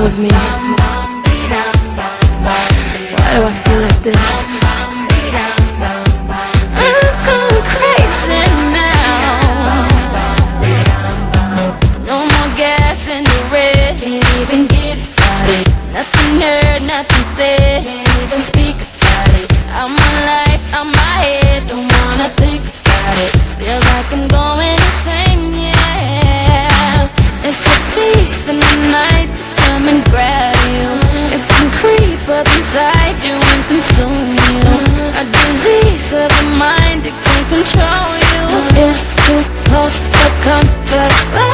with me? Why do I feel like this? I'm going crazy now. No more gas in the red. Can't even get started. Nothing heard, nothing said. Can't even speak about it. I'm my life, I'm my head. Don't wanna think about it. Feels like I'm going insane, yeah. It's a thief in the night to come and grab you. It can creep up inside you and consume you. A disease of the mind, it can't control you. It's too close for comfort.